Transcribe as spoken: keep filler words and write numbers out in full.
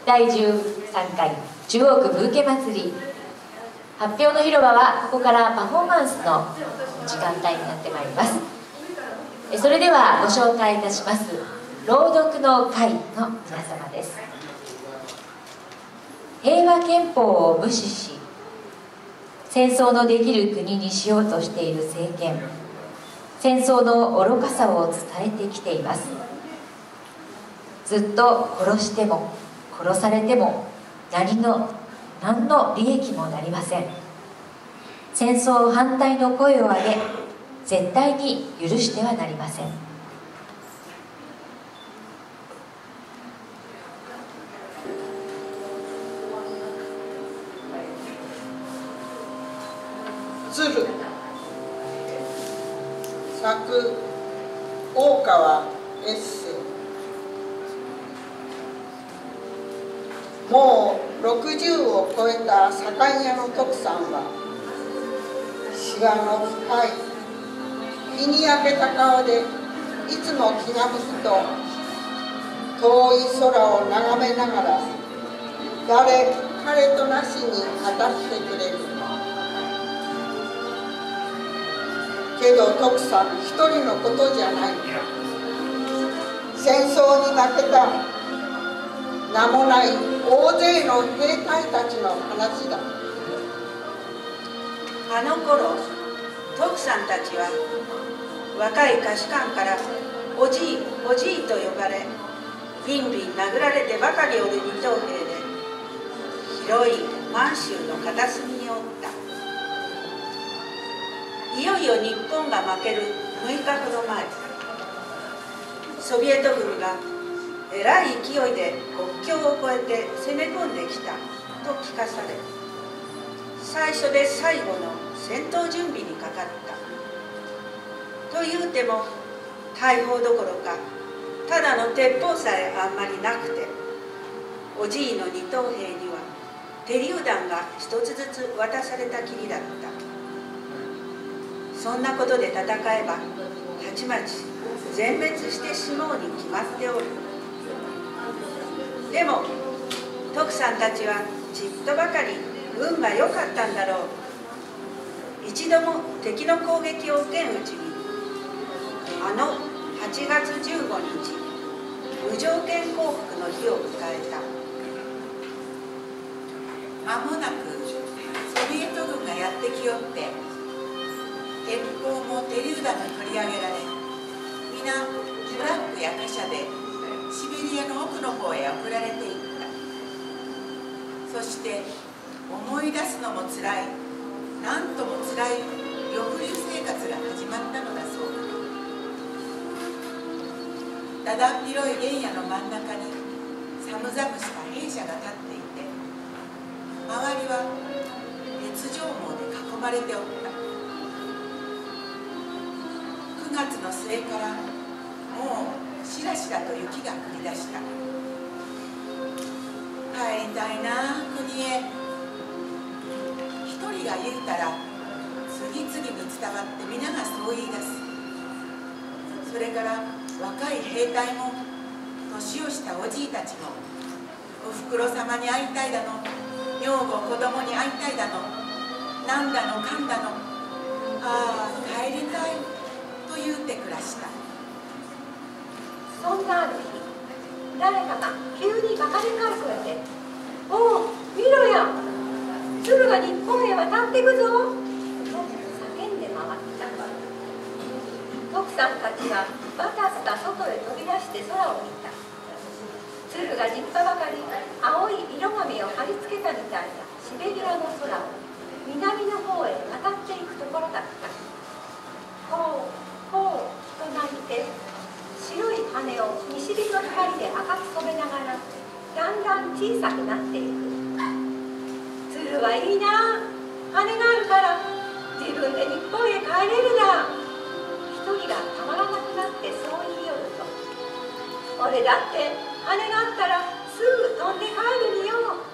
だいじゅうさんかい中央区ブーケ祭り発表の広場はここからパフォーマンスの時間帯になってまいります。それではご紹介いたします朗読の会の皆様です。平和憲法を無視し戦争のできる国にしようとしている政権、戦争の愚かさを伝えてきています。ずっと殺しても殺されても何の何の利益もなりません。戦争反対の声を上げ絶対に許してはなりません。 鶴作大川エッセイ。もうろくじゅうを超えた左官屋の徳さんはしわの深い日に焼けた顔でいつも気が向くと遠い空を眺めながら誰彼となしに語ってくれる。けど徳さん一人のことじゃない。戦争に負けた名もない大勢の兵隊たちの話だ。 あの頃徳さんたちは若い下士官からおじいおじいと呼ばれビンビン殴られてばかりおる二等兵で広い満州の片隅におった。いよいよ日本が負けるむいかほど前、ソビエト軍がえらい勢いで国境を越えて攻め込んできたと聞かされ、最初で最後の戦闘準備にかかった。というても大砲どころかただの鉄砲さえあんまりなくて、おじいの二等兵には手榴弾が一つずつ渡されたきりだった。そんなことで戦えばたちまち全滅してしまうに決まっておる。でも徳さんたちはちっとばかり運が良かったんだろう。一度も敵の攻撃を受けんうちにあのはちがつじゅうごにち無条件降伏の日を迎えた。 間もなくソビエト軍がやってきよって鉄砲も手榴弾に取り上げられ、皆トラックや貨車でシベリアの奥の方へ送られていった。そして思い出すのもつらい、なんともつらい抑留生活が始まったのだそうだ。だだっ広い原野の真ん中に寒々した兵舎が立っていて、周りは鉄条網で囲まれておった。くがつの末からもうしらしらと雪が降り出した。帰りたいな国へ。一人が言うたら次々に伝わって皆がそう言い出す。それから若い兵隊も年をしたおじいたちもおふくろ様に会いたいだの、女房子供に会いたいだの、なんだのかんだの、ああ帰りたいと言うて暮らした。 そんなある日、誰かが急にばかりかえて「おお見ろや、鶴が日本へ渡ってくぞ」と叫んで回った。徳さんたちはバタスタ外へ飛び出して空を見た。鶴が立派ばかり青い色紙を貼り付けたみたいなシベリアの空を南の方へ渡っていくところだった。ほうほうと鳴いて白い羽を西日の光で赤く染めながらだんだん小さくなっていく。鶴はいいな、羽があるから自分で日本へ帰れるだ。一人がたまらなくなってそう言いよると、俺だって羽があったらすぐ飛んで帰るによ